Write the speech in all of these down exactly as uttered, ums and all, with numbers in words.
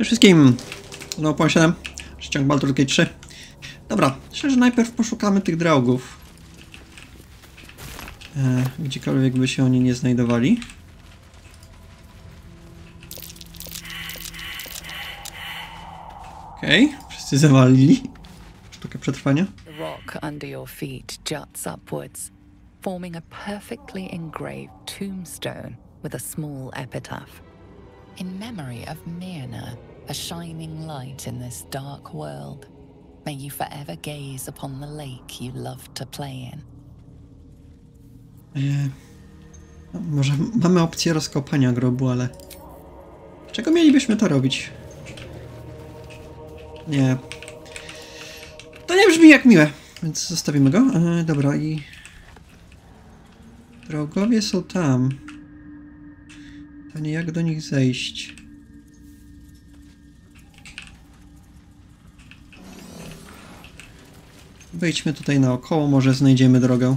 Cześć wszystkim! Znowu po siedem, ściąg Baldur's Gate trzy. Dobra, myślę, że najpierw poszukamy tych draugów. E, gdziekolwiek by się oni nie znajdowali. Okej, okay, wszyscy zawalili. Sztukę przetrwania. The rock under your feet juts upwards, forming a perfectly engraved tombstone with a small epitaph. In memory of Myrna, a shining light in this dark world, may you forever gaze upon the lake you loved to play in. E, no, może mamy opcję rozkopania grobu, ale... Czego mielibyśmy to robić? Nie. To nie brzmi jak miłe, więc zostawimy go. E, dobra, i... Draugowie są tam. To nie jak do nich zejść. Wejdźmy tutaj naokoło, może znajdziemy drogę.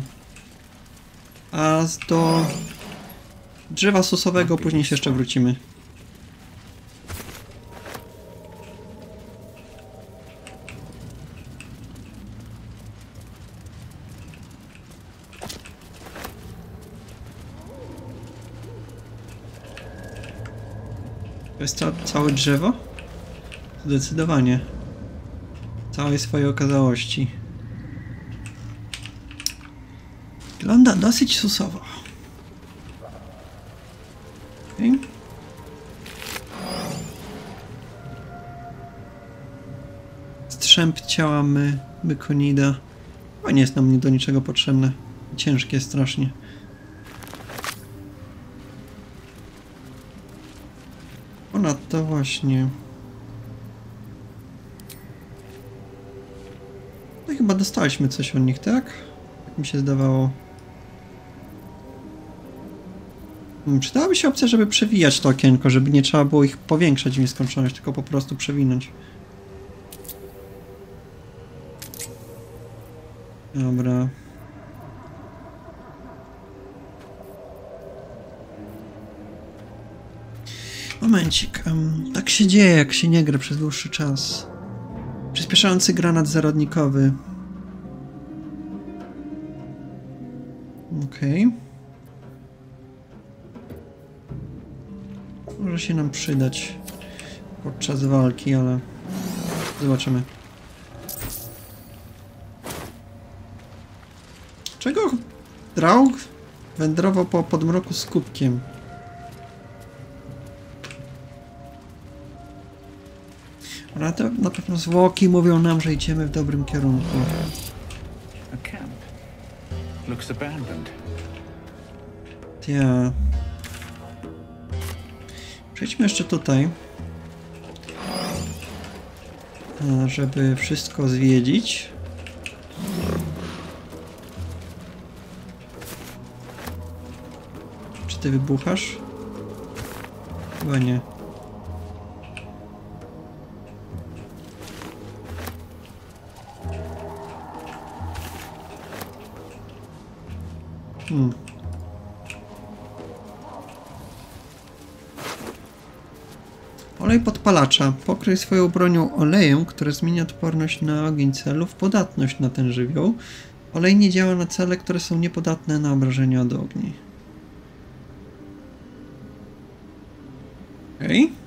A do drzewa susowego później się jeszcze wrócimy. To jest ca całe drzewo? Zdecydowanie. Całej swojej okazałości. Wygląda dosyć susowo. Okay. Strzęp ciała my, mykonida. Chyba nie jest nam do niczego potrzebne. Ciężkie strasznie. Ponadto właśnie... No chyba dostaliśmy coś od nich, tak? Jak mi się zdawało. Hmm, przydałaby się opcja, żeby przewijać to okienko, żeby nie trzeba było ich powiększać w nieskończoność, tylko po prostu przewinąć. Dobra. Momencik. Um, tak się dzieje, jak się nie gra przez dłuższy czas. Przyspieszający granat zarodnikowy. Okej. Okay. Może się nam przydać podczas walki, ale zobaczymy. Czego Draug wędrował po podmroku z kubkiem? Ale to na pewno zwłoki mówią nam, że idziemy w dobrym kierunku. A camp. Looks abandoned. Ja. Przejdźmy jeszcze tutaj, żeby wszystko zwiedzić. Czy ty wybuchasz? Chyba nie. Hmm. Olej podpalacza. Pokryj swoją bronią olejem, który zmienia odporność na ogień celów, podatność na ten żywioł. Olej nie działa na cele, które są niepodatne na obrażenia od ogni. Okej. Okay.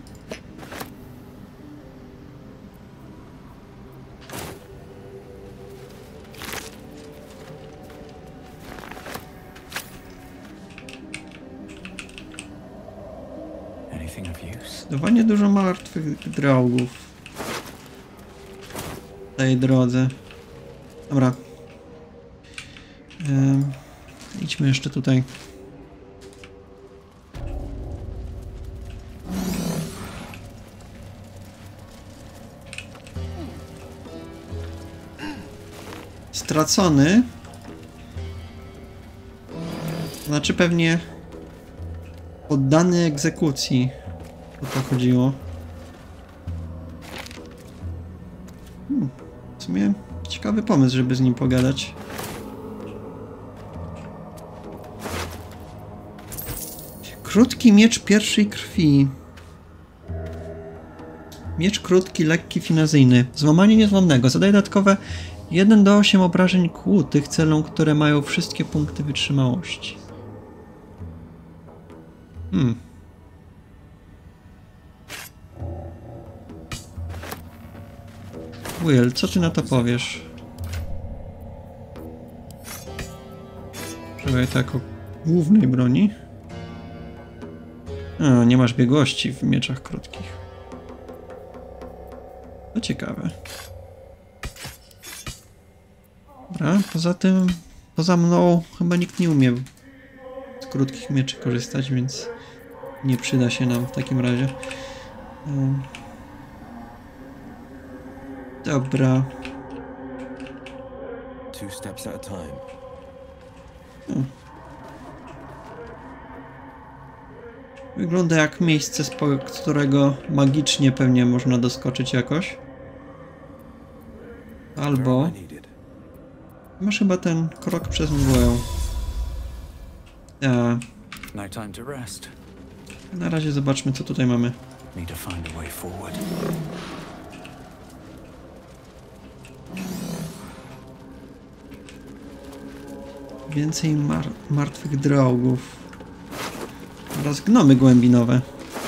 Zdecydowanie dużo martwych draugów w tej drodze. Dobra. Ehm, idźmy jeszcze tutaj. Stracony. Znaczy pewnie poddany egzekucji. O to chodziło. Hmm, w sumie ciekawy pomysł, żeby z nim pogadać. Krótki miecz pierwszej krwi. Miecz krótki, lekki, finazyjny. Złamanie niezłomnego. Zadaje dodatkowe jeden do ośmiu obrażeń kłutych celom, które mają wszystkie punkty wytrzymałości. Hmm. Will, co ty na to powiesz? Używaj to jako głównej broni. A, nie masz biegłości w mieczach krótkich. To ciekawe. Dobra, poza tym, poza mną chyba nikt nie umie z krótkich mieczy korzystać, więc nie przyda się nam w takim razie. Um. Dobra. Two steps at a time. Hmm. Wygląda jak miejsce, z którego magicznie pewnie można doskoczyć jakoś. Albo... Masz chyba ten krok przez mgłę. Ja. No time to rest. Na razie zobaczmy, co tutaj mamy. Need to find a way forward. Więcej mar martwych drogów. Oraz gnomy głębinowe.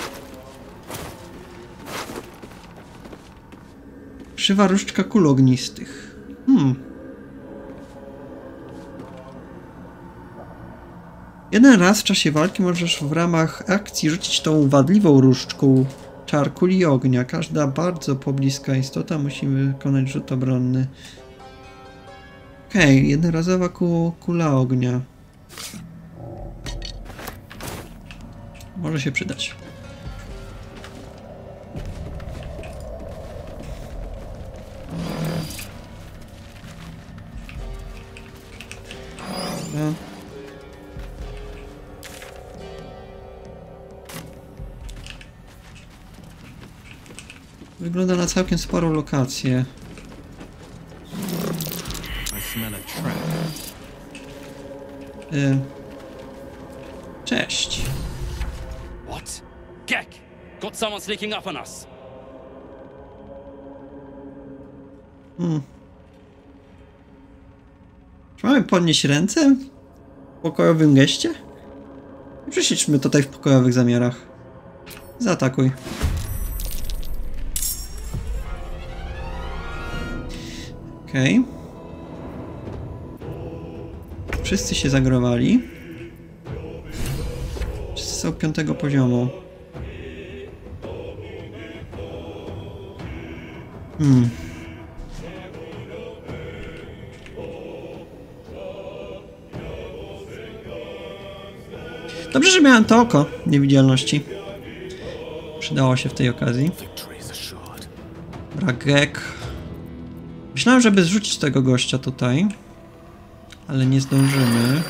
Krzywa różdżka kul ognistych. Hmm. Jeden raz w czasie walki możesz w ramach akcji rzucić tą wadliwą różdżką czar kuli ognia. Każda bardzo pobliska istota musi wykonać rzut obronny. Okej, okay, jednorazowa ku kula ognia. Może się przydać. No. Wygląda na całkiem sporą lokację. Y Cześć. What? Gek! Got someone sneaking up on us. Hmm. Czy mamy podnieść ręce w pokojowym geście? Przyszliśmy tutaj w pokojowych zamiarach. Zaatakuj. Okej. Okay. Wszyscy się zagrowali. Wszyscy są piątego poziomu. Hmm. Dobrze, że miałem to oko niewidzialności. Przydało się w tej okazji. Bragek. Myślałem, żeby zrzucić tego gościa tutaj. Ale nie zdążymy.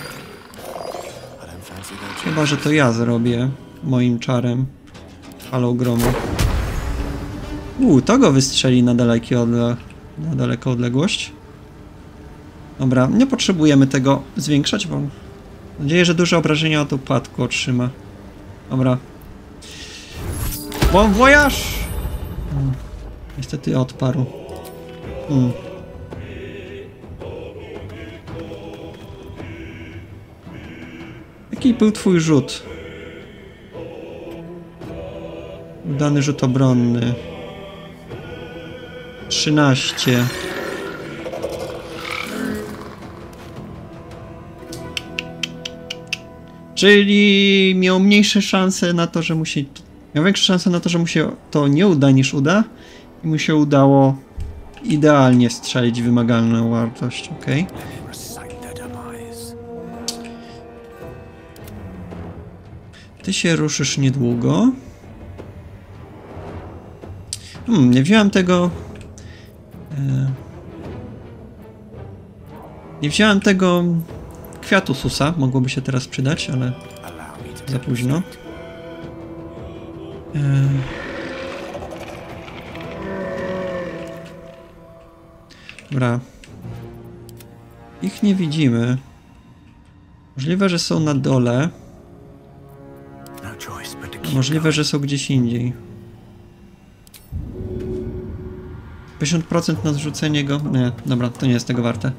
Chyba, że to ja zrobię moim czarem. Falą gromu. Uuu, to go wystrzeli na, dalekie odle na daleką odległość. Dobra, nie potrzebujemy tego zwiększać, bo mam nadzieję, że duże obrażenia od upadku otrzyma. Dobra. Bon voyage! Hmm. Niestety odparł. Hmm. Jaki był twój rzut? Udany rzut obronny. trzynaście. Czyli miał mniejsze szanse na to, że mu się... Miał większe szanse na to, że mu się to nie uda niż uda. I mu się udało idealnie strzelić wymagalną wartość, ok? Ty się ruszysz niedługo. Hmm, nie wziąłem tego... E... Nie wziąłem tego kwiatu susa. Mogłoby się teraz przydać, ale za późno. E... Dobra. Ich nie widzimy. Możliwe, że są na dole. Możliwe, że są gdzieś indziej. pięćdziesiąt procent na zrzucenie go. Nie, dobra, to nie jest tego warte.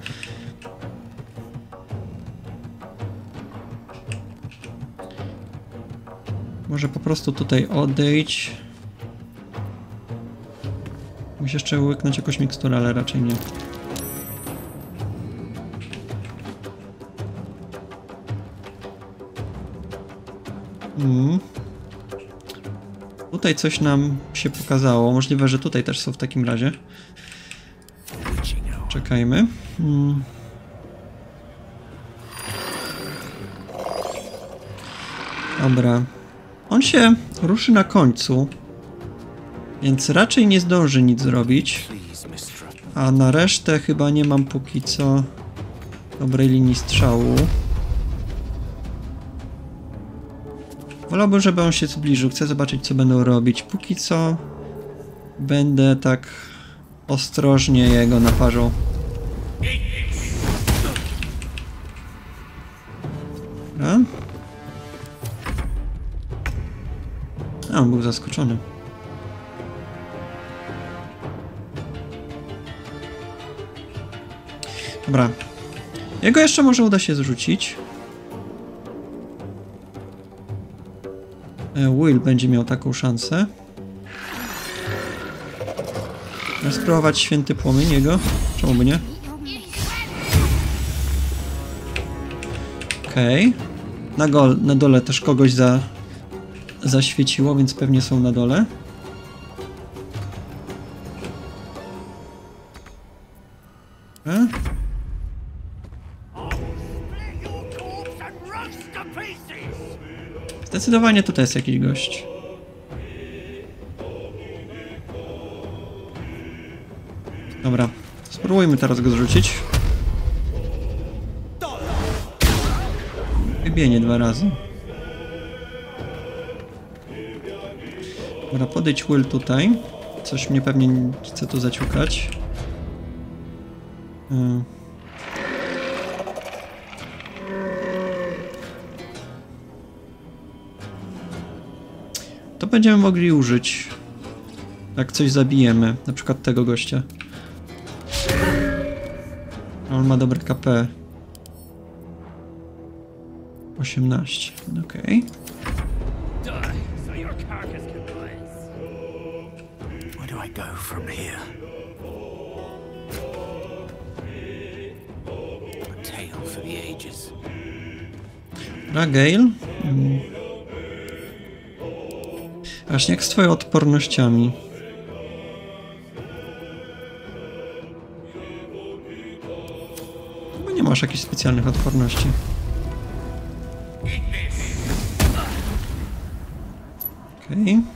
Może po prostu tutaj odejdź. Muszę jeszcze łyknąć jakąś miksturę, ale raczej nie. Mm. Tutaj coś nam się pokazało. Możliwe, że tutaj też są w takim razie. Czekajmy. Mm. Dobra. On się ruszy na końcu, więc raczej nie zdąży nic zrobić. A na resztę chyba nie mam póki co dobrej linii strzału. Wolałbym, żeby on się zbliżył. Chcę zobaczyć, co będą robić. Póki co będę tak ostrożnie jego naparzał. Dobra. A, on był zaskoczony. Dobra. Jego jeszcze może uda się zrzucić. Will będzie miał taką szansę. Spróbować święty płomień jego. Czemu by nie? Okej. Okay. Na, go, na dole też kogoś za, zaświeciło, więc pewnie są na dole. A? Zdecydowanie tutaj jest jakiś gość. Dobra, spróbujmy teraz go zrzucić. Wybienie dwa razy. Dobra, podejdź Will tutaj. Coś mnie pewnie chce tu zaciukać. Hmm. To będziemy mogli użyć, jak coś zabijemy, na przykład tego gościa. On ma dobre K P. osiemnaście, okej. Where do I go from here? A tale for the ages. Ragail. Hmm. Właśnie jak z twoją odpornościami. Chyba nie masz jakichś specjalnych odporności. Okej. Okay.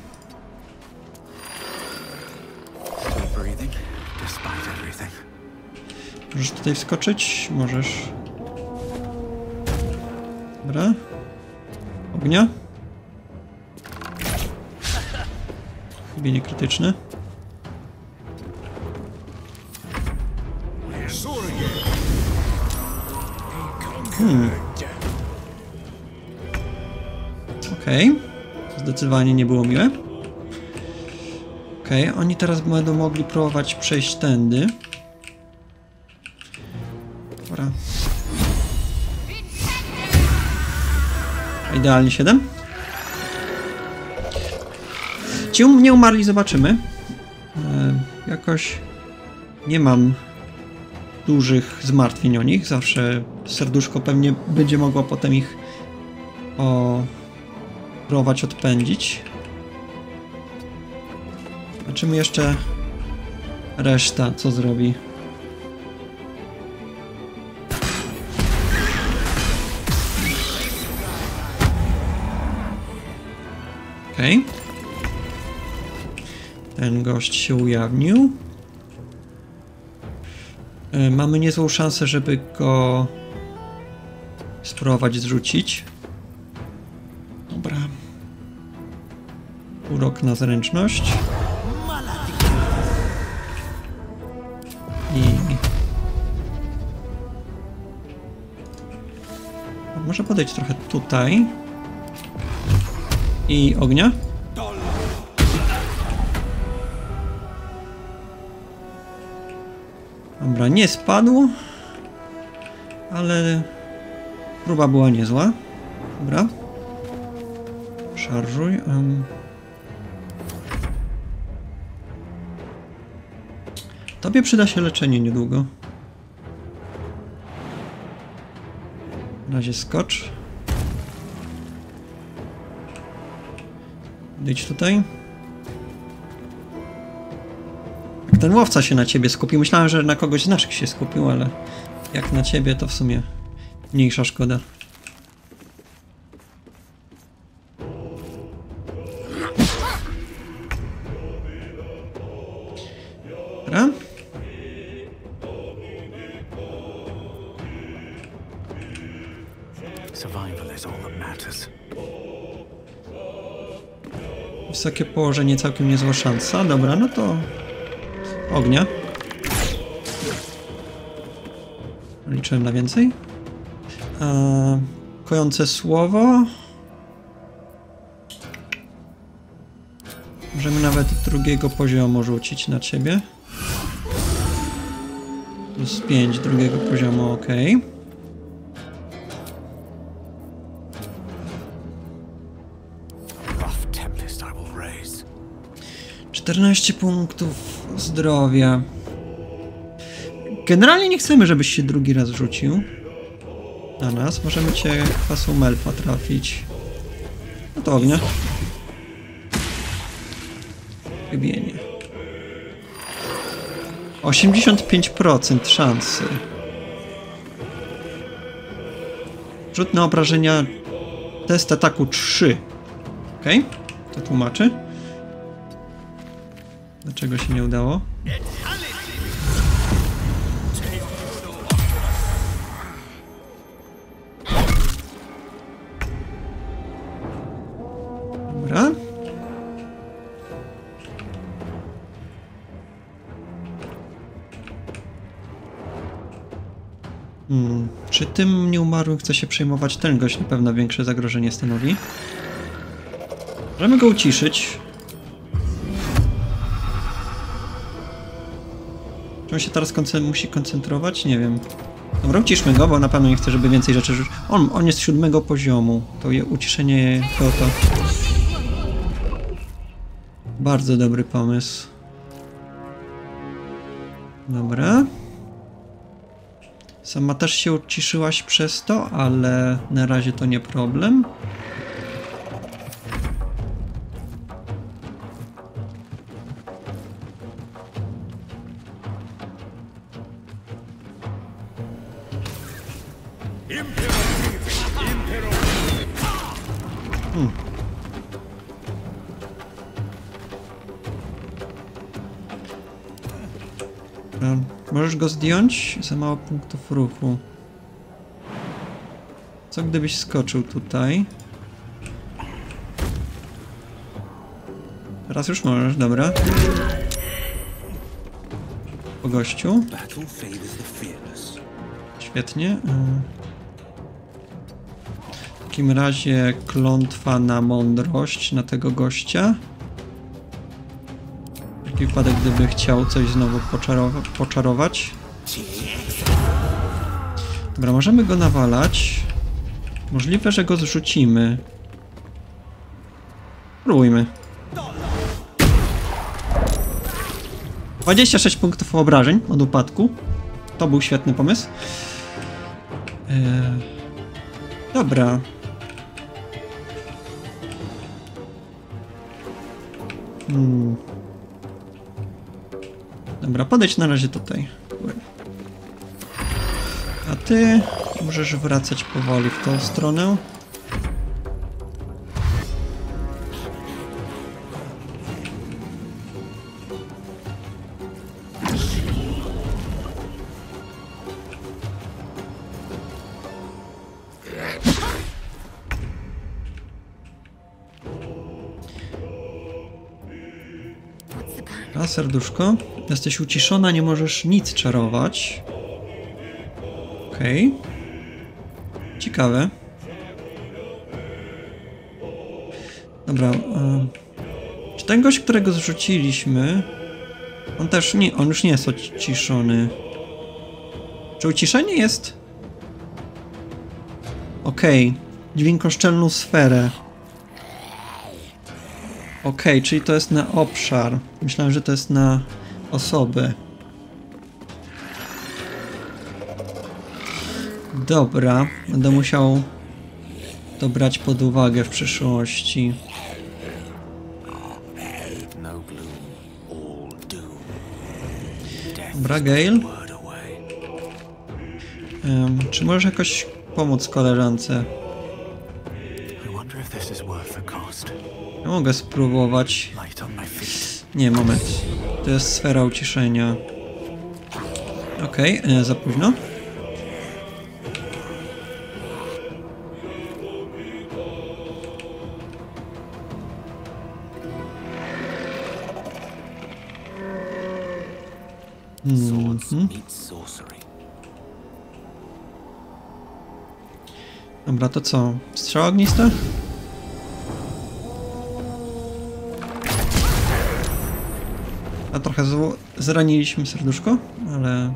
Możesz tutaj wskoczyć? Możesz. Dobra. Ognia. Bienie krytyczne. Hmm. Okej. Okay. Zdecydowanie nie było miłe. Okej, okay. Oni teraz będą mogli próbować przejść tędy. Dobra. Idealnie siedem. Ci nie umarli, zobaczymy. E, jakoś nie mam dużych zmartwień o nich. Zawsze serduszko pewnie będzie mogło potem ich o, próbować odpędzić. Zobaczymy jeszcze reszta, co zrobi. Okej. Okay. Ten gość się ujawnił. Yy, mamy niezłą szansę, żeby go spróbować zrzucić. Dobra. Urok na zręczność. I... Może podejść trochę tutaj. I ognia. Dobra, nie spadł, ale próba była niezła. Dobra. Szarżuj. Um. Tobie przyda się leczenie niedługo. Na razie skocz. Idź tutaj. Jak ten łowca się na ciebie skupił. Myślałem, że na kogoś z naszych się skupił, ale jak na ciebie, to w sumie mniejsza szkoda. Dobra. Survival is all that matters. Wysokie położenie, całkiem niezła szansa. Dobra, no to ognia. Liczyłem na więcej. Eee, kojące słowo. Możemy nawet drugiego poziomu rzucić na ciebie. Plus pięć drugiego poziomu, ok. czternaście punktów zdrowia. Generalnie nie chcemy, żebyś się drugi raz rzucił na nas. Możemy cię kwasą Melfa trafić. No to ognia. Wybienie. osiemdziesiąt pięć procent szansy. Rzut na obrażenia. Test ataku trzy. Ok? To tłumaczy. Dlaczego się nie udało? Dobra. Hmm. Czy tym nieumarłym chce się przejmować ten gość? Na pewno większe zagrożenie stanowi. Możemy go uciszyć. Czy on się teraz konce musi koncentrować? Nie wiem. Dobra, uciszmy go, bo na pewno nie chcę, żeby więcej rzeczy rzucić. On, on jest siódmego poziomu. To je uciszenie to to. Bardzo dobry pomysł. Dobra. Sama też się uciszyłaś przez to, ale na razie to nie problem. Hmm. Dobra. Możesz go zdjąć? Za mało punktów ruchu. Co gdybyś skoczył tutaj? Teraz już możesz, dobra. Po gościu. Świetnie. W takim razie klątwa na mądrość na tego gościa. Taki wypadek, gdyby chciał coś znowu poczarowa poczarować. Dobra, możemy go nawalać. Możliwe, że go zrzucimy. Próbujmy. dwadzieścia sześć punktów obrażeń od upadku. To był świetny pomysł. Eee, dobra. Hmm. Dobra, podejdź na razie tutaj. A ty możesz wracać powoli w tą stronę. A, serduszko. Jesteś uciszona, nie możesz nic czarować. Okej. Okay. Ciekawe. Dobra. E, czy ten gość, którego zrzuciliśmy, on też nie, on już nie jest uciszony. Czy uciszenie jest? Okej. Okay. Dźwiękoszczelną sferę. Okej, okay, czyli to jest na obszar. Myślałem, że to jest na osoby. Dobra, będę musiał to brać pod uwagę w przyszłości. Dobra, Gale. Um, czy możesz jakoś pomóc koleżance? Ja mogę spróbować. Nie, moment. To jest sfera uciszenia. Okej, okay, za późno. Mm-hmm. Dobra, to co? Strzała ognista? A trochę zraniliśmy serduszko, ale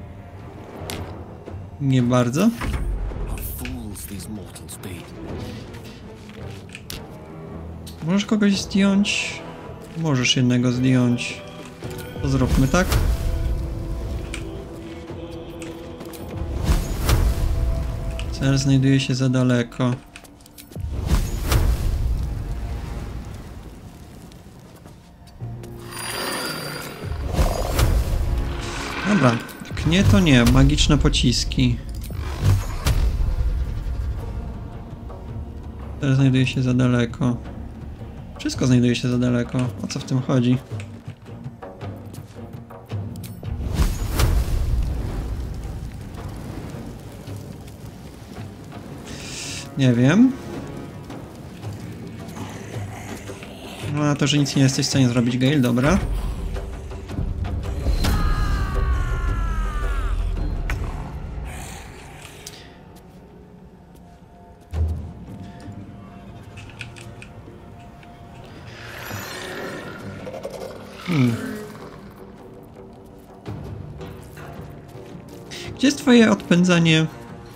nie bardzo. Możesz kogoś zdjąć? Możesz jednego zdjąć. To zróbmy tak. Cel znajduje się za daleko. Dobra, jak nie to nie, magiczne pociski. Cel znajduje się za daleko. Wszystko znajduje się za daleko. O co w tym chodzi? Nie wiem. No a to, że nic nie jesteś w stanie zrobić, Gale, dobra. Hmm. Gdzie jest twoje odpędzanie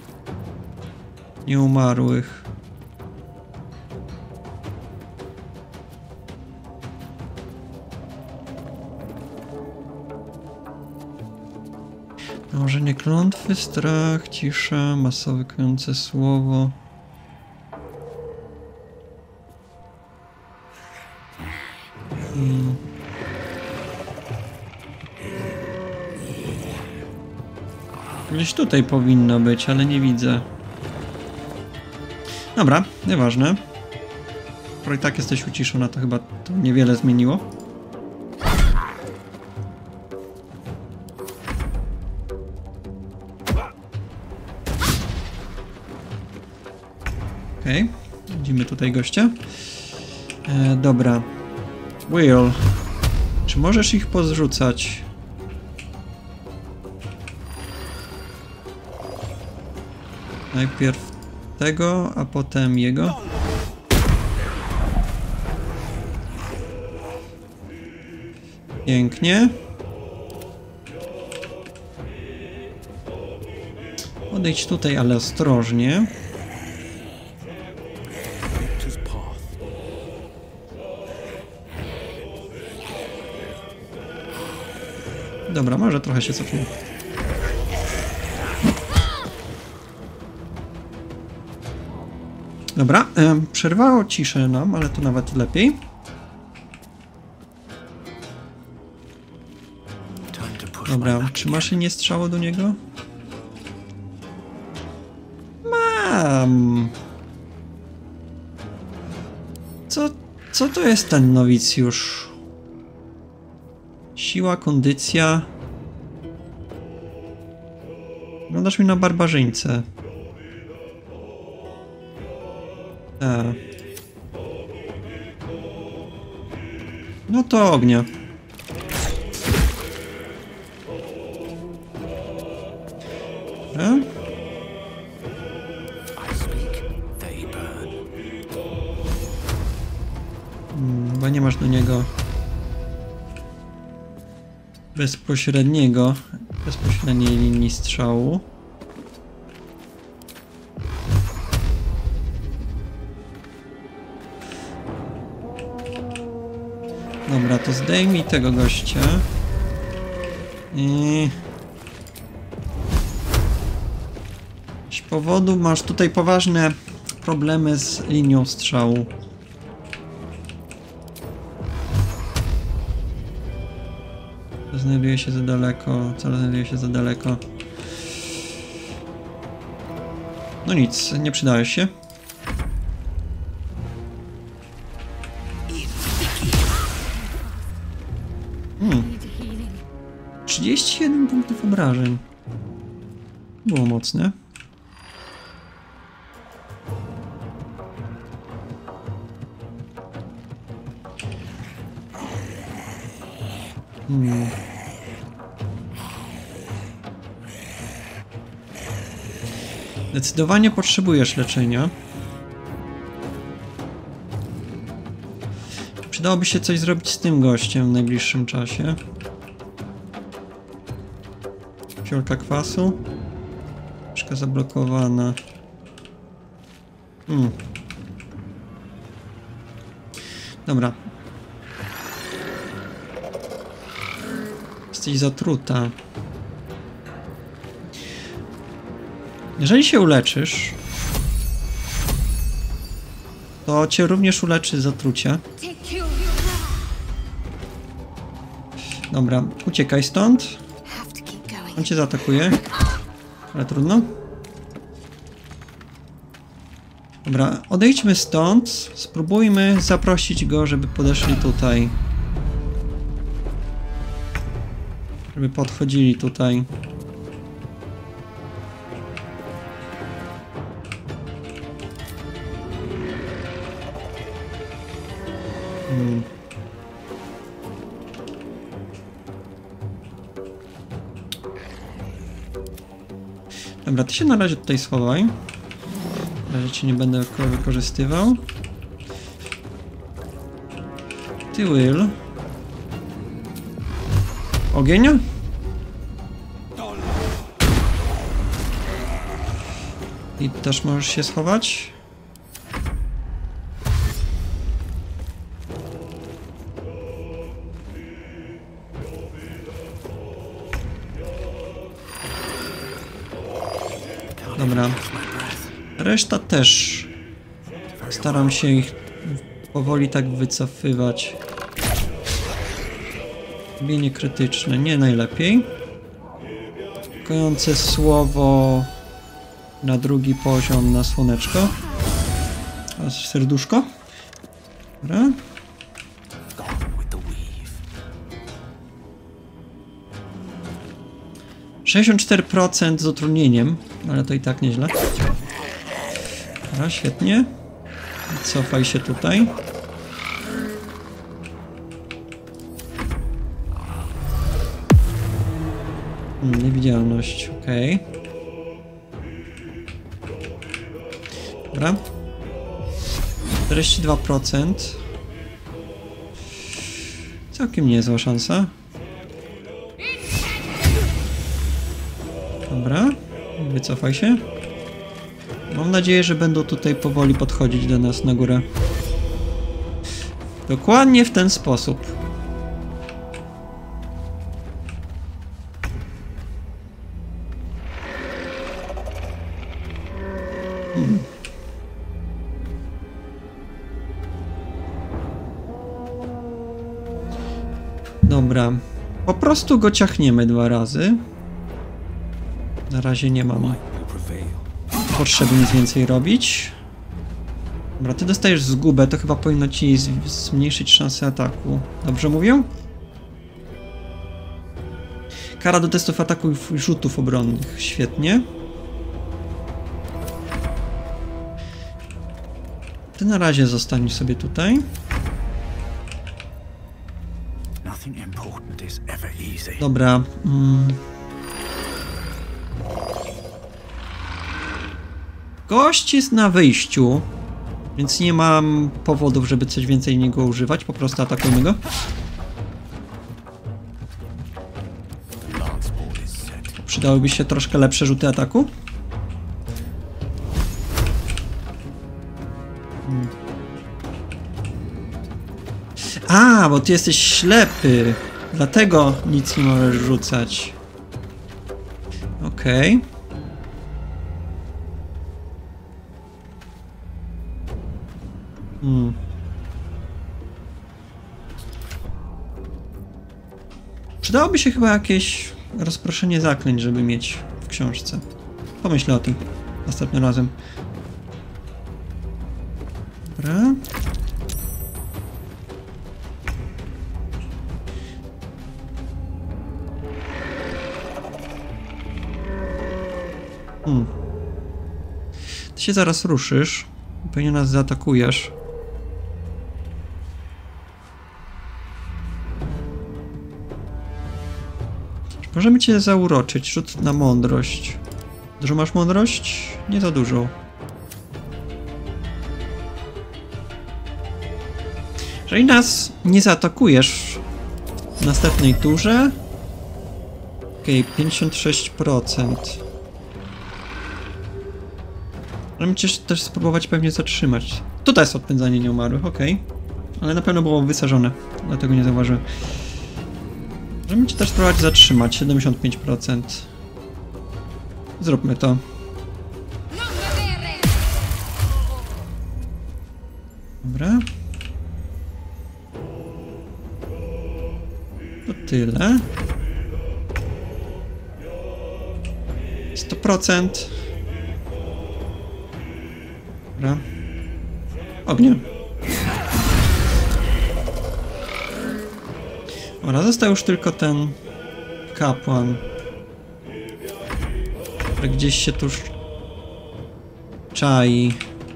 nieumarłych? Nałożenie klątwy, strach, cisza, masowe kojące słowo. Hmm. Gdzieś tutaj powinno być, ale nie widzę. Dobra, nieważne. Skoro i tak jesteś uciszona, to chyba to niewiele zmieniło. Okej, okay. Widzimy tutaj gościa. E, dobra. Will, czy możesz ich pozrzucać? Najpierw tego, a potem jego. Pięknie. Odejdź tutaj, ale ostrożnie. Dobra, może trochę się cofnę. Dobra, e, przerwało ciszę nam, ale to nawet lepiej. Dobra, czy masz nie strzało do niego? Mam. Co, co to jest ten nowicjusz? Siła, kondycja. Wyglądasz mi na barbarzyńcę. A. No to ognia. Dobra. Hmm, chyba nie masz do niego bezpośredniego bezpośredniej linii strzału. Dobra, to zdejmij tego gościa. I... Z powodu masz tutaj poważne problemy z linią strzału. Znajduje się za daleko, cel znajduje się za daleko. No nic, nie przydałeś się. Hmm. trzydzieści jeden punktów obrażeń. Było mocne. Hmm. Zdecydowanie potrzebujesz leczenia. Przydałoby się coś zrobić z tym gościem w najbliższym czasie. Fiolka kwasu. Troszkę zablokowana. Hmm. Dobra. Jesteś zatruta. Jeżeli się uleczysz, to cię również uleczy zatrucia. Dobra, uciekaj stąd. On cię zaatakuje. Ale trudno. Dobra, odejdźmy stąd. Spróbujmy zaprosić go, żeby podeszli tutaj. Żeby podchodzili tutaj. Hmm. Dobra, ty się na razie tutaj schowaj. Na razie cię nie będę wykorzystywał. Ty, Will. Ogień? I też możesz się schować. Dobra. Reszta też. Staram się ich powoli tak wycofywać. Bienie krytyczne, nie najlepiej. Kojące słowo na drugi poziom na słoneczko. Teraz serduszko. Dobra. sześćdziesiąt cztery procent z utrudnieniem, ale to i tak nieźle. Dobra, świetnie. Cofaj się tutaj. Hmm, niewidzialność, okej. Okay. Dobra. czterdzieści dwa procent. Całkiem niezła szansa. Dobra. Wycofaj się. Mam nadzieję, że będą tutaj powoli podchodzić do nas na górę. Dokładnie w ten sposób. Hmm. Dobra. Po prostu go ciachniemy dwa razy. Na razie nie mam potrzeby nic więcej robić. Dobra, ty dostajesz zgubę, to chyba powinno ci zmniejszyć szansę ataku. Dobrze mówię? Kara do testów ataku i rzutów obronnych. Świetnie. Ty na razie zostań sobie tutaj. Dobra. Mm. Gość jest na wyjściu, więc nie mam powodów, żeby coś więcej niego używać. Po prostu atakujmy go. Przydałyby się troszkę lepsze rzuty ataku? Hmm. A, bo ty jesteś ślepy. Dlatego nic nie możesz rzucać. Okej. Okay. Hmm. Przydałoby się chyba jakieś rozproszenie zaklęć, żeby mieć w książce. Pomyślę o tym następnym razem. Dobra. Hmm. Ty się zaraz ruszysz. Pewnie nas zaatakujesz. Możemy cię zauroczyć. Rzut na mądrość. Dużo masz mądrość? Nie za dużo. Jeżeli nas nie zaatakujesz w następnej turze... Okej, okay, pięćdziesiąt sześć procent. Możemy cię też spróbować pewnie zatrzymać. Tutaj jest odpędzanie nieumarłych, okej. Okay. Ale na pewno było wysarzone, dlatego nie zauważyłem. Możemy cię też spróbować zatrzymać, siedemdziesiąt pięć procent. Zróbmy to. Dobra. To tyle. sto procent. Dobra. Ognie. Dobra, został już tylko ten kapłan, który gdzieś się tuż czai.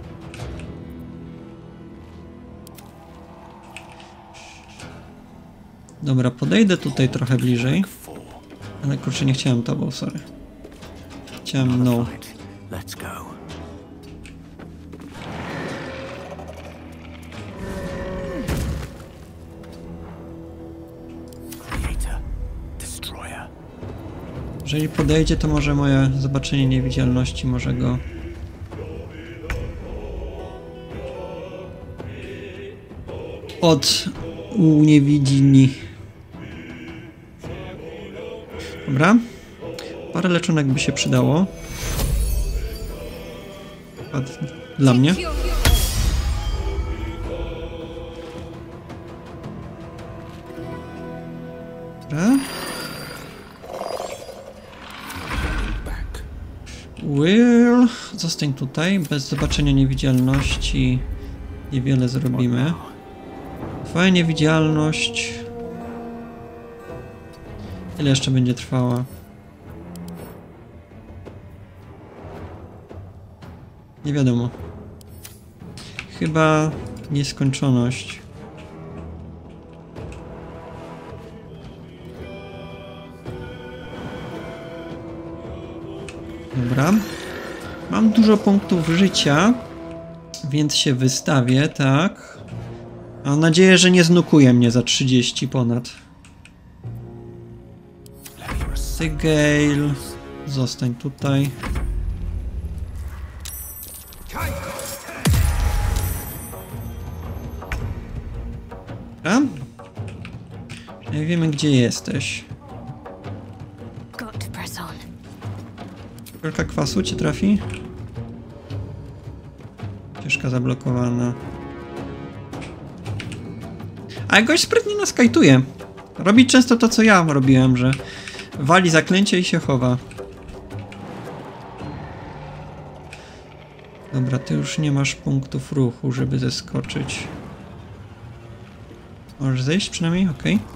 Dobra, podejdę tutaj trochę bliżej. Ale kurczę, nie chciałem tobą, sorry. Chciałem no. Let's go. Jeżeli podejdzie, to może moje zobaczenie niewidzialności może go... od uniewidzi. Dobra. Parę leczonek by się przydało. Dla mnie. Dobra. Will, zostań tutaj. Bez zobaczenia niewidzialności niewiele zrobimy. Twoja niewidzialność... Ile jeszcze będzie trwała? Nie wiadomo. Chyba nieskończoność. Dobra. Mam dużo punktów życia, więc się wystawię, tak. Mam nadzieję, że nie znukuje mnie za trzydzieści ponad. Ty, Gale, zostań tutaj. Dobra. Nie wiemy, gdzie jesteś. Wielka kwasu cię trafi? Ścieżka zablokowana. A gość sprytnie nas kajtuje. Robi często to, co ja robiłem, że wali zaklęcie i się chowa. Dobra, ty już nie masz punktów ruchu, żeby zeskoczyć. Możesz zejść przynajmniej? Okej. Okay.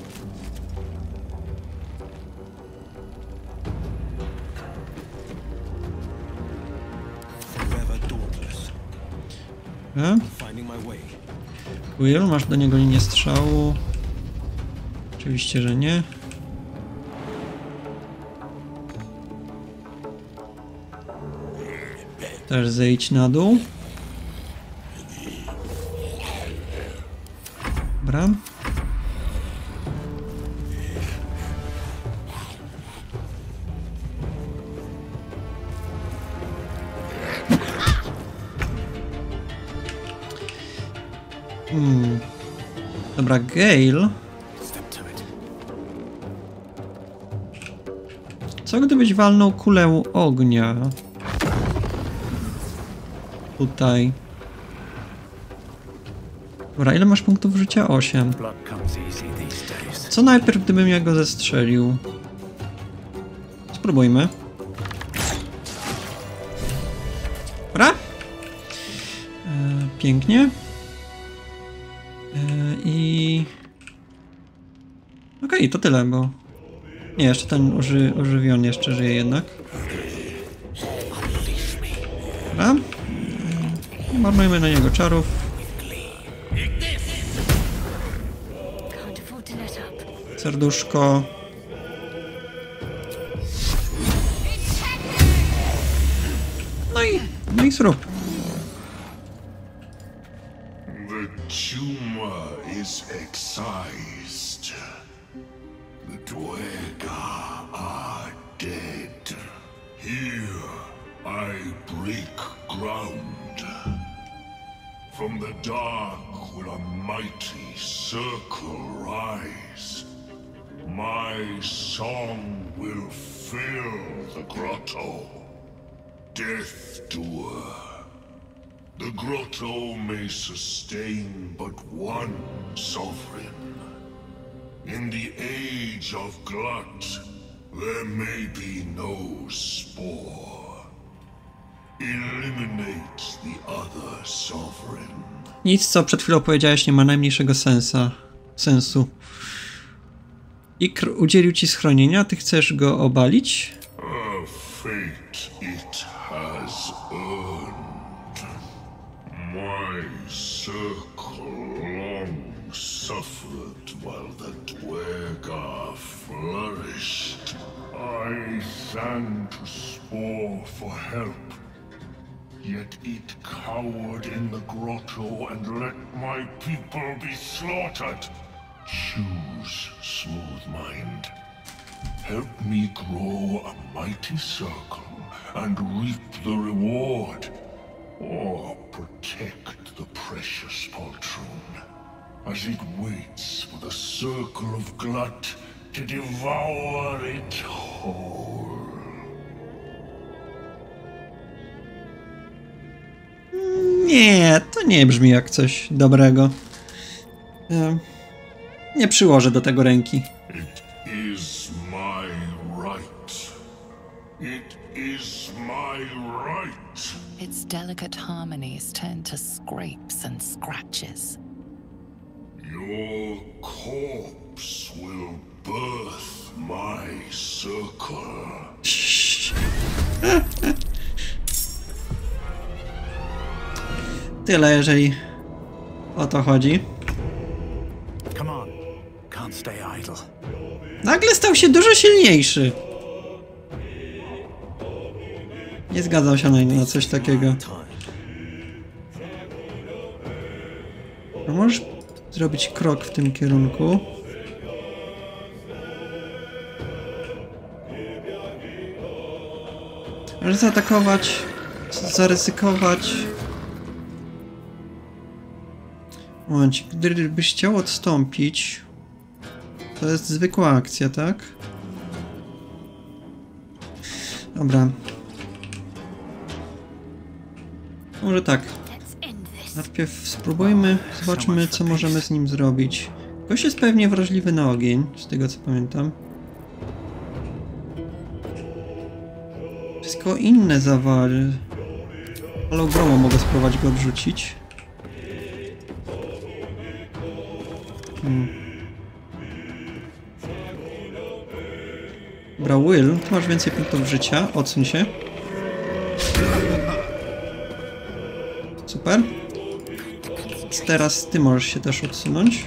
Will, masz do niego linię strzału? Oczywiście, że nie. Też zejdź na dół. Dobra. Hmm. Dobra, Gale. Step to it. Co gdybyś walnął kulę ognia? Tutaj. Dobra, ile masz punktów życia? osiem. Blood comes easy these days. Co najpierw, gdybym ja go zestrzelił? Spróbujmy. Dobra. E, pięknie. E, I... Okej, okay, to tyle, bo... Nie, jeszcze ten uży, używiony jeszcze żyje jednak. Dobra. E, marnujmy na niego czarów. Serduszko. No i, no i zrób. The tumor is excised. The Dwerga are dead. Here I break ground. From the dark will a mighty circle rise. My song will fill the grotto. Death Doer. The grotto may sustain but one sovereign. In the age of Glut, there may be no spore. Eliminate the other sovereign. Nic, co przed chwilą powiedziałeś, nie ma najmniejszego sensa. sensu. Ikr udzielił ci schronienia, ty chcesz go obalić? A fate it has earned. My circle long suffered while the Dwerga flourished. I sang to Spore for help. Yet it cowered in the grotto and let my people be slaughtered. Choose, Smooth Mind. Help me grow a mighty circle and reap the reward. Or protect the precious poltroon as it waits for the circle of Glut to devour it whole. Nie, to nie brzmi jak coś dobrego. E, nie przyłożę do tego ręki. It is my right. It is my right. Its delicate harmonies turn to scrapes and scratches. Your corpse will birth my circle. Tyle, jeżeli o to chodzi. Come on. Can't stay idle. Nagle stał się dużo silniejszy. Nie zgadzał się na, na coś takiego. Możesz zrobić krok w tym kierunku. Możesz zaatakować, zaryzykować. Momencik, gdybyś chciał odstąpić, to jest zwykła akcja, tak? Dobra. Może tak. Najpierw spróbujmy, zobaczmy, co możemy z nim zrobić. Gość jest pewnie wrażliwy na ogień, z tego co pamiętam. Wszystko inne zawary. Ale ogromą mogę spróbować go odrzucić. Hmm. Dobra, Will, ty masz więcej punktów życia, odsuń się. Super. Teraz ty możesz się też odsunąć.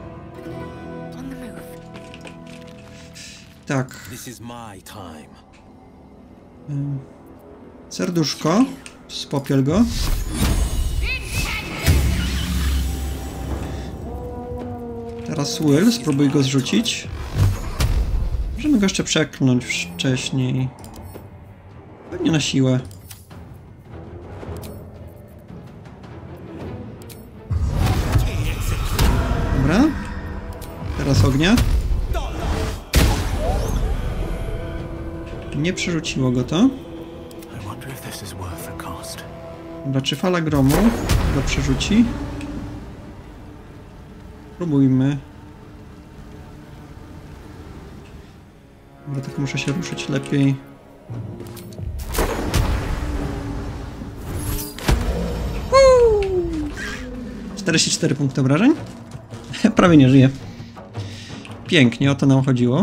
Tak. Serduszko. Spopiel go. Teraz Will, spróbuj go zrzucić. Możemy go jeszcze przeklnąć wcześniej. Pewnie na siłę. Teraz ognia. Nie przerzuciło go to. Dobra, czy fala gromu go przerzuci? Próbujmy. Dobra, tak muszę się ruszyć lepiej. czterdzieści cztery punkty obrażeń. Prawie nie żyje. Pięknie, o to nam chodziło.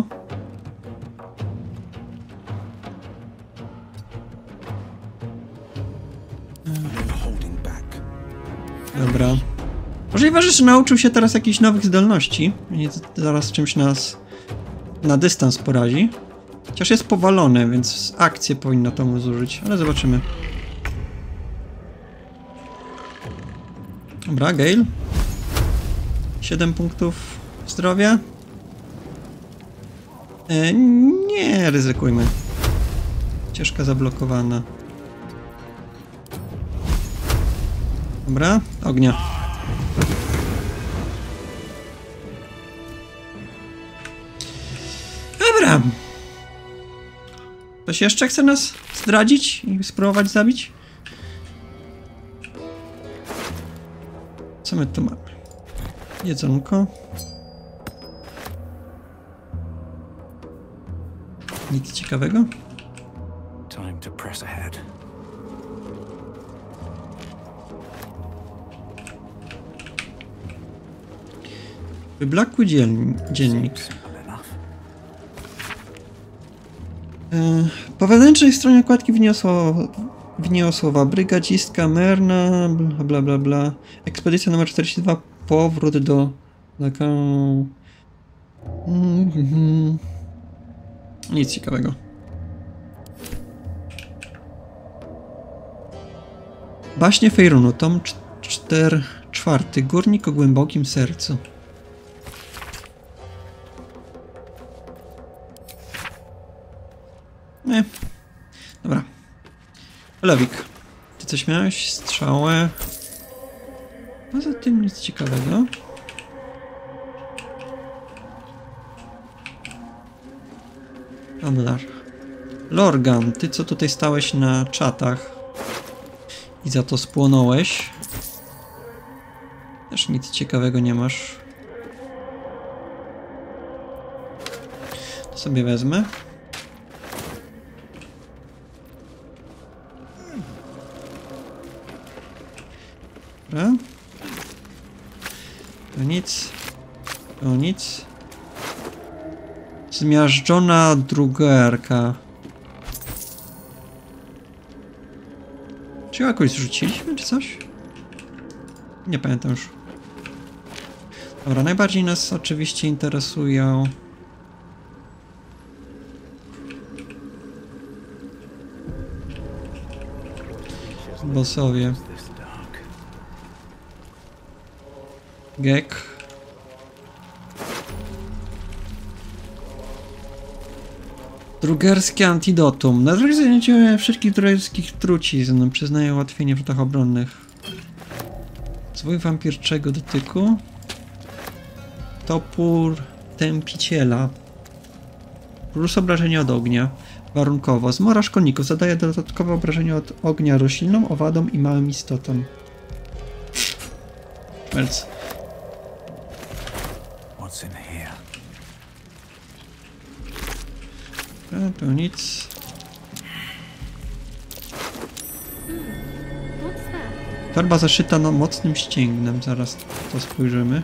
Dobra. Możliwe, że nauczył się teraz jakichś nowych zdolności. I zaraz czymś nas na dystans porazi. Chociaż jest powalony, więc akcję powinno to mu zużyć, ale zobaczymy. Dobra, Gale. siedem punktów zdrowia. E, nie ryzykujmy. Ścieżka zablokowana. Dobra, ognia. Dobra. Ktoś jeszcze chce nas zdradzić i spróbować zabić? Co my tu mamy? Jedzonko. Nic ciekawego. Time to press ahead. Wyblakły dziennik. E, po wewnętrznej stronie okładki wniosło, wniosło słowa brygadzistka Merna, bla bla bla bla. Ekspedycja numer czterdzieści dwa, powrót do zakonu. Mm -hmm. Nic ciekawego. Baśnie Fejrunu, tom cztery, czwarty, górnik o głębokim sercu. Nie. Dobra. Lewik. Ty coś miałeś? Strzałę. Poza tym nic ciekawego. Handlar. Lorgan, ty co tutaj stałeś na czatach i za to spłonąłeś. Też nic ciekawego nie masz. To sobie wezmę. Dobra. To nic. To nic. Zmiażdżona drugarka. Czy ją jakoś zrzuciliśmy, czy coś? Nie pamiętam już. Dobra, najbardziej nas oczywiście interesują bossowie. Gek. Drugerskie antidotum. Na zrezygnacie wszystkich drugerskich trucizn. Przyznaję ułatwienie w rzutach obronnych. Zwój wampirczego dotyku. Topór tępiciela. Plus obrażenia od ognia. Warunkowo. Zmora szkodników zadaje dodatkowe obrażenia od ognia roślinom, owadom i małym istotom. Melc. A, tu nic. Torba zaszyta no, mocnym ścięgnem. Zaraz to spojrzymy.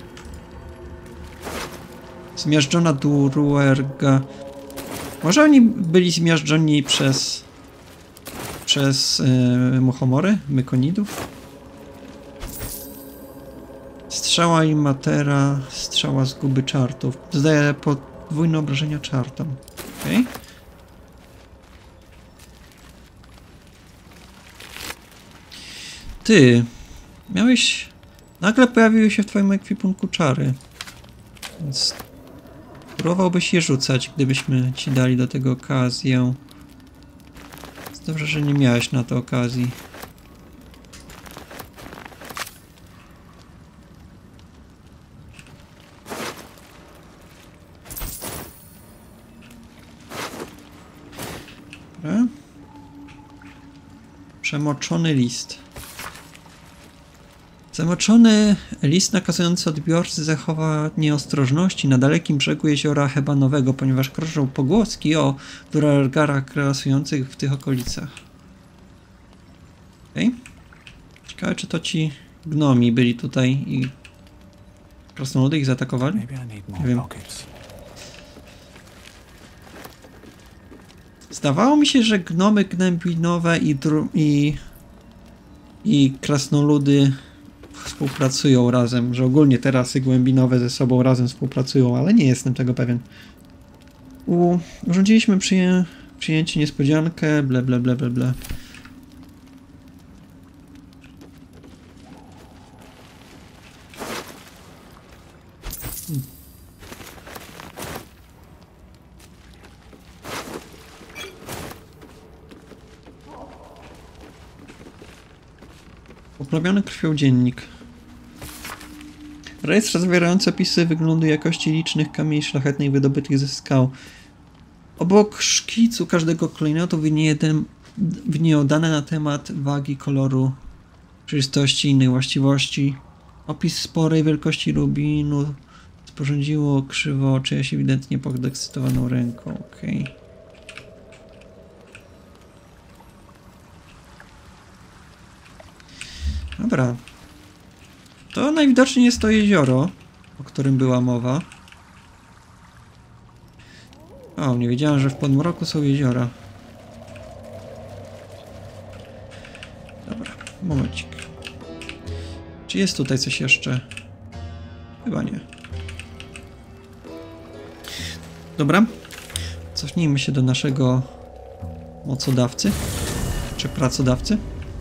Zmiażdżona druerga. Może oni byli zmiażdżoni przez przez yy, muchomory, mykonidów? Strzała i matera, strzała z guby czartów. Zdaje podwójne obrażenia czartom. Okej. Okay. Ty, miałeś... Nagle pojawiły się w twoim ekwipunku czary. Więc próbowałbyś je rzucać, gdybyśmy ci dali do tego okazję. Jest dobrze, że nie miałeś na to okazji. Dobra. Przemoczony list. Zamoczony list nakazujący odbiorcy zachowanie ostrożności na dalekim brzegu jeziora Hebanowego, ponieważ krążą pogłoski o durargarach grasujących w tych okolicach. Okay. Ciekawe, czy to ci gnomi byli tutaj i krasnoludy ich zaatakowali? Nie wiem. Zdawało mi się, że gnomy gnębinowe i, i, i krasnoludy współpracują razem, że ogólnie te rasy głębinowe ze sobą razem współpracują, ale nie jestem tego pewien. U, urządziliśmy przyję, przyjęcie niespodziankę, ble ble ble ble ble. Hmm. Poprawiony krwią dziennik. Rejestr zawierający opisy wyglądu i jakości licznych kamieni szlachetnych wydobytych ze skał. Obok szkicu każdego klejnotu widnieją dane na temat wagi, koloru, przejrzystości i innych właściwości. Opis sporej wielkości rubinu sporządziło krzywo czyjaś ewidentnie podekscytowaną ręką. Okej. Okay. Dobra. To najwidoczniej jest to jezioro, o którym była mowa. O, nie wiedziałem, że w Podmroku są jeziora. Dobra, momencik. Czy jest tutaj coś jeszcze? Chyba nie. Dobra. Cofnijmy się do naszego mocodawcy. Czy pracodawcy.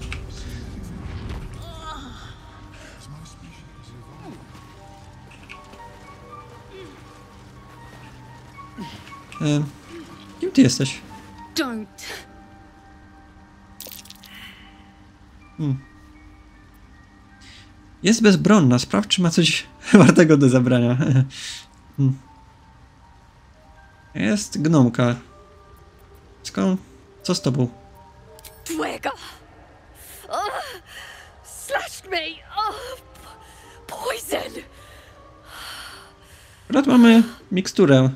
E, kim ty jesteś? Don't. Hmm. Jest bezbronna. Sprawdź, czy ma coś wartego do zabrania. hmm. Jest gnomka. Skąd? Co z tobą? Duergar. Oh, slashed me. Oh, poison. Akurat mamy miksturę.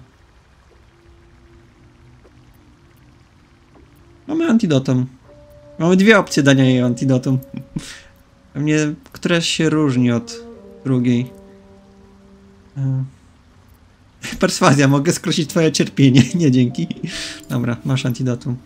Mamy antidotum. Mamy dwie opcje dania jej antidotum. Pewnie któraś się różni od drugiej. Perswazja, mogę skrócić twoje cierpienie. Nie, dzięki. Dobra, masz antidotum.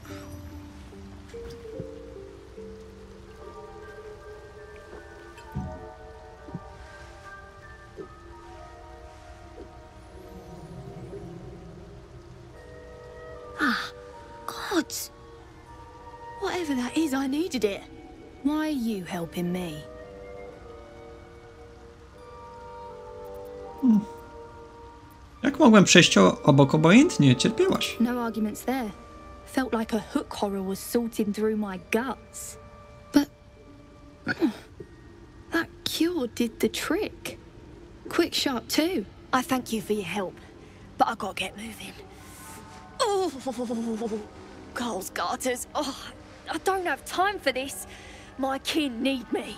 Ah, gods. Whatever that is, I needed it. Why are you helping me? Hmm. Jak mogłem przejść obok obojętnie? Cierpiałaś. No arguments there. Felt like a hook horror was sorting through my guts. But that cure did the trick. Quick, sharp too. I thank you for your help, but I gotta get moving. Oh, Carl's garters. Oh, I don't have time for this. My kin need me.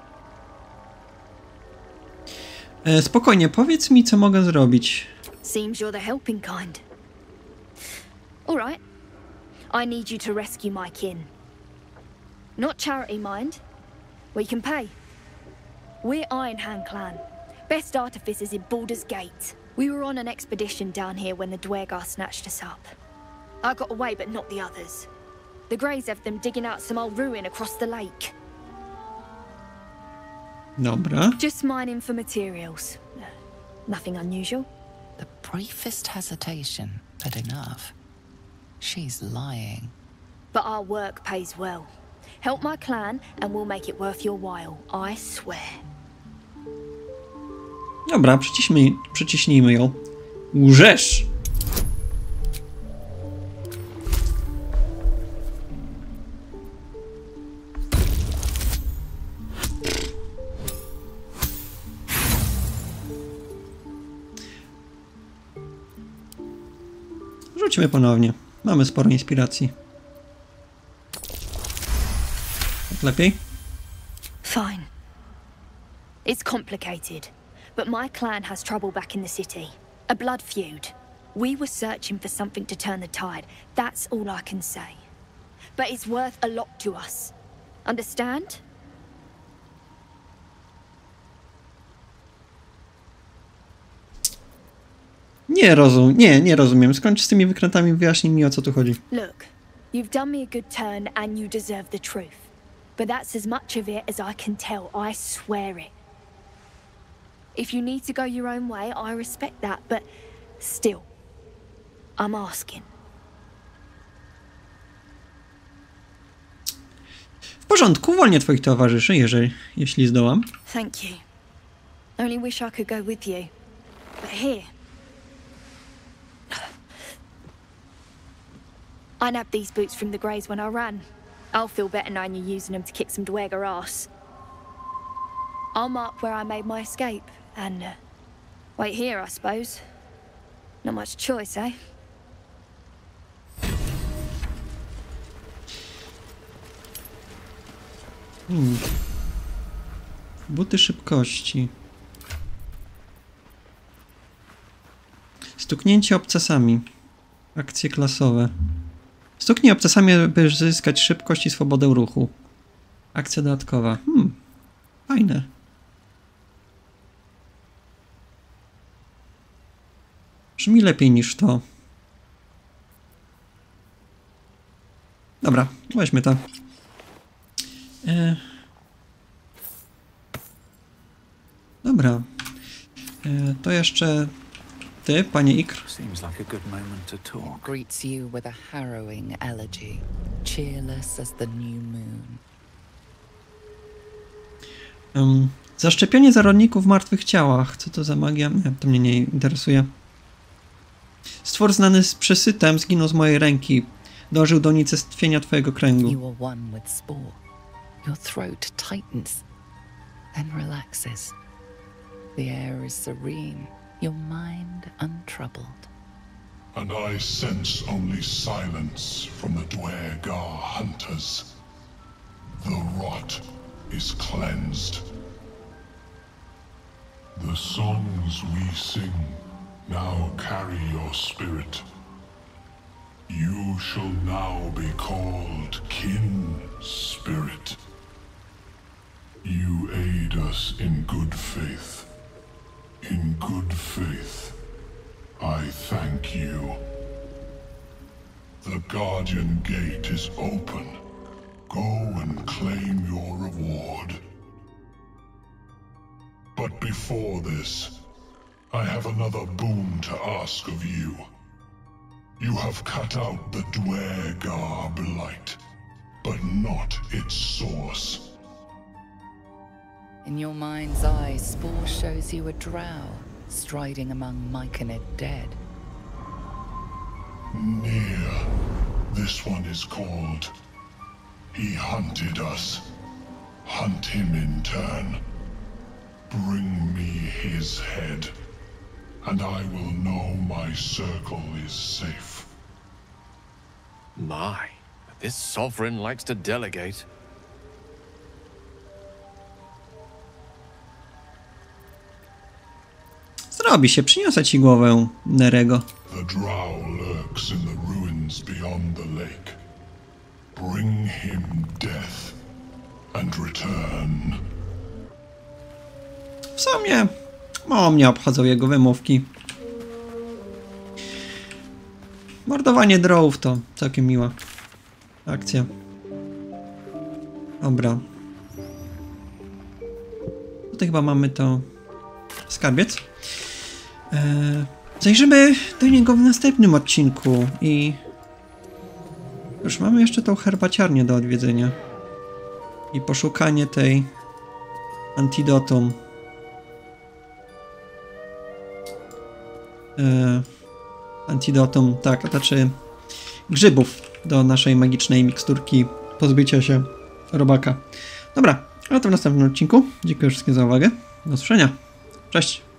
E, spokojnie, powiedz mi, co mogę zrobić. Seems you're the helping kind. All right. I need you to rescue my kin. Not charity, mind. We can pay. We're Iron Hand Clan. Best artificers in Baldur's Gate. We were on an expedition down here when the Duergar snatched us up. I got away, but not the others. The Greys have them digging out some old ruin across the lake. Dobra. Just mining for materials. Nothing unusual. The briefest hesitation, but enough. She's lying. But our work pays well. Help my clan and we'll make it worth your while, I swear. Dobra, przyciśnijmy, przyciśnijmy ją. Łżesz! Rzućmy ponownie. Mamy sporo inspiracji. Lepiej? Fine. It's complicated, but my clan has trouble back in the city. A blood feud. We were searching for something to turn the tide. That's all I can say. But it's worth a lot to us. Understand? Nie rozumiem, nie, nie rozumiem. Skończ z tymi wykrętami, wyjaśnij mi, o co tu chodzi. Look, you've done me a good turn and you deserve the truth. But that's as much of it as I can tell, I swear it. If you need to go your own way, I respect that, but still, I'm asking. W porządku, uwolnię twoich towarzyszy, jeżeli, jeśli zdołam. Thank you. Only wish I could go with you. But here... I nabbed these boots from the Greys when I ran. I'll feel better knowing you're using them to kick some Dweger ass. I'll mark where I made my escape, and uh, wait here, I suppose. Not much choice, eh? Hmm. Buty szybkości. Stuknięcie obcasami. Akcje klasowe. Stuknij obcasami, aby zyskać szybkość i swobodę ruchu. Akcja dodatkowa. Hmm. Fajne. Brzmi lepiej niż to. Dobra, weźmy to. E... Dobra. E, to jeszcze ty, panie Ikr. Seems like a good moment to talk. Greets you with a harrowing elegy, cheerless as the new moon. Um, zaszczepienie zarodników w martwych ciałach. Co to za magia? Nie, to mnie nie interesuje. Stwór znany z przesytem zginął z mojej ręki. Dążył do unicestwienia twojego kręgu. You are one with spore. Your throat tightens, then relaxes. The air is serene, your mind untroubled. And I sense only silence from the Dwegar hunters. The rot is cleansed. The songs we sing now carry your spirit. You shall now be called Kin Spirit. You aid us in good faith. In good faith, I thank you. The Guardian Gate is open. Go and claim your reward. But before this, I have another boon to ask of you. You have cut out the Dwegar blight, but not its source. In your mind's eye, Spore shows you a drow, striding among Myconid dead. Near. This one is called. He hunted us. Hunt him in turn. Bring me his head, and I will know my circle is safe. My, this sovereign likes to delegate. Zrobi się, przyniosę ci głowę Nerego. The drow lurks in the ruins beyond the lake. Bring him death and return. W sumie mało mnie obchodzą jego wymówki. Mordowanie drołów to całkiem miła akcja. Dobra. Tutaj chyba mamy to skarbiec. Eee, zajrzymy do niego w następnym odcinku i już mamy jeszcze tą herbaciarnię do odwiedzenia i poszukanie tej antidotum. Eee, antidotum, tak, to znaczy grzybów do naszej magicznej miksturki pozbycia się robaka. Dobra, ale to w następnym odcinku. Dziękuję wszystkim za uwagę. Do usłyszenia. Cześć!